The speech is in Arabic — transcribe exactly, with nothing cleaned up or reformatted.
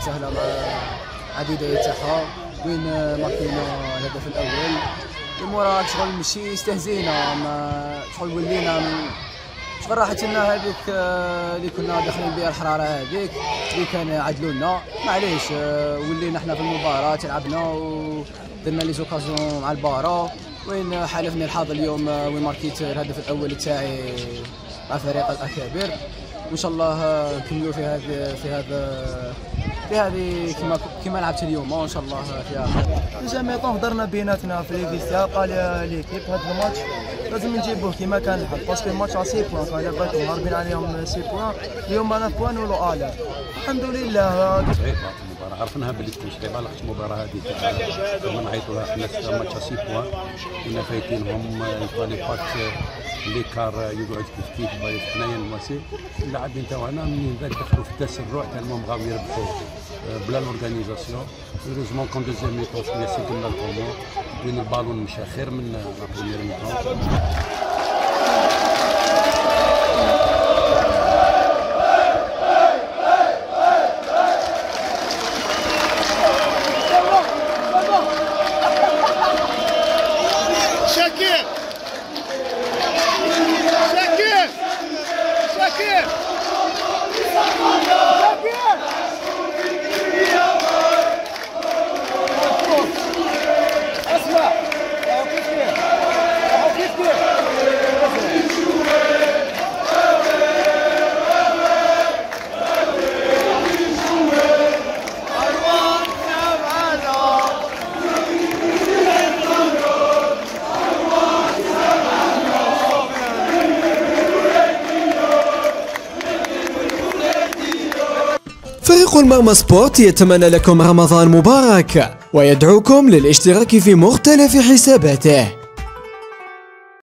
سهله مع مع البدايه تاعها وين ماركينا الهدف الاول. من مورا شغل ماشي استهزينا ما شغل ولينا شغل راحت لنا هذيك اللي كنا داخلين بها الحراره هذيك اللي كان عدلوا لنا معليش. ولينا حنا في المباراه لعبنا ودرنا لي زوكازيون مع البارا وين حالفني الحظ اليوم وين ماركيت الهدف الاول تاعي مع فريق الاكابر. وان شاء الله نكملوا في هذا في هذا في هذه كما كما لعبت اليوم وان شاء الله فيها في جميع طون هضرنا بيناتنا في ليكيستيا قال ليكيب هذا الماتش لازم نجيبوه كما كان الحظ باسكو الماتش على سي بوان فانا بغيت هاربين عليهم سي بوان اليوم انا بوان ولو الير الحمد لله. صعيبه المباراه عرفناها باللي تكون صعيبه لاحظت المباراه هذه كنا نعيطوا حنا في ماتش سي بوان كنا فايتينهم يفالي باك اللي كار يقعد كيف كيف بايت حنايا المواسي اللاعبين تاعنا من ذاك دخلوا في التسرع تاعهم بغاو يربحوا بلا لورغانيزاسيون. هيروزمون كون دوزيام ميطون شويه سيكلنا الامور وين البالون مشى خير من لا بروميير ميطون. شاكر شاكر شاكر اسمع كيف كيف كيف فريق المرمى سبورت يتمنى لكم رمضان مبارك ويدعوكم للاشتراك في مختلف حساباته.